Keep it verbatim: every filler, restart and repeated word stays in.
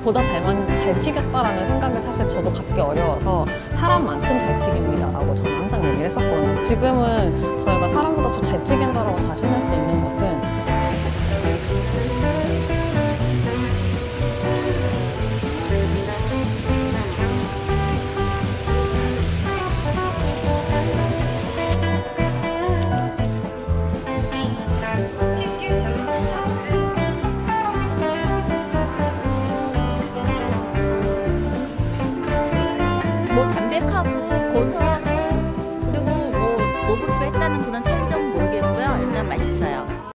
보다 잘만, 잘 튀겼다라는 생각이 사실 저도 갖기 어려워서 사람만큼 잘 튀깁니다 라고 저는 항상 얘기를 했었거든요. 지금은 저희가 사람보다 더 잘 튀긴다라고 자신할 수 있는 것은 뭐 담백하고